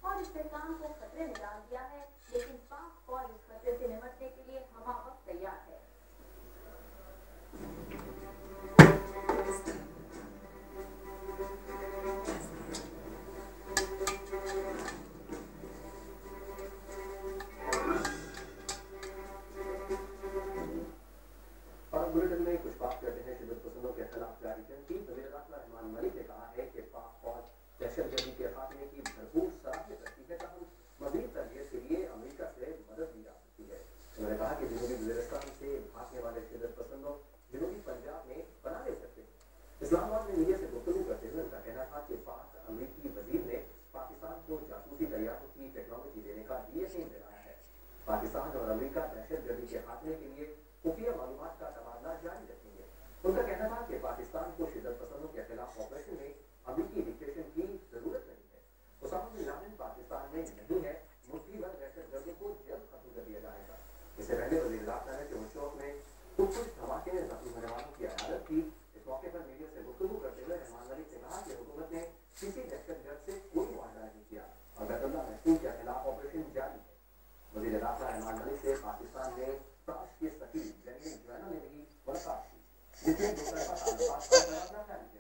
और इस्तेमाल को खतरे में डाल दिया है, लेकिन पाक फौज इस खतरे से निपटने के लिए हमावक्त तैयार है। बुलेटिन में कुछ बात करते हैं शिदत पसंदों के खिलाफ जारी जंग की। वज़ीर दाखिला रहमान मलिक ने कहा है कि पाक फौज दहशतगर्दी के खात्मे की भरपूर सलाहियत रखती है, ताहम मज़ीद तरबियत के लिए अमेरिका से मदद ली जा सकती है। उन्होंने कहा कि जनूबी वज़ीरिस्तान से भागने वाले शिदत पसंदों जनूबी पंजाब में पनाह ले सकते हैं। इस्लामाबाद में मीडिया से गुफ्तगू करते हुए उनका कहना था कि पाक अमरीकी वज़ीर ने पाकिस्तान को जासूसी तैयारों की टेक्नोलॉजी देने का यकीन दिलाया है। पाकिस्तान और अमेरिका दहशतगर्दी के खात्मे के लिए खुफिया मालूमात का तबादला जारी रखेंगे। उनका कहना था कि पाकिस्तान को शिदत पसंदों के खिलाफ ऑपरेशन में अमरीकी डिक्टेशन की जरूरत नहीं है। उसामा बिन लादेन पाकिस्तान में नहीं है, मुट्ठी भर दहशतगर्दी को जल्द खत्म कर दिया जाएगा। इससे पहले वज़ीर दाखिला ने चौक में कुछ धमाके में जख्मी होने वालों की अदालत की। इस मौके पर मीडिया से गुफ्तगू करते हुए रहमान मलिक ने कहा कि हुकूमत ने किसी दहशतगर्द से कोई मुआहदा नहीं किया और बैतुल्लाह महसूद के खिलाफ ऑपरेशन जारी है। वज़ीर दाखिला रहमान मलिक से पाकिस्तान में ताश के सफीर जनरल जोयाना ने भी मुलाकात की, जिसमें दो तरफा ताल्लुकात पर तबादला जारी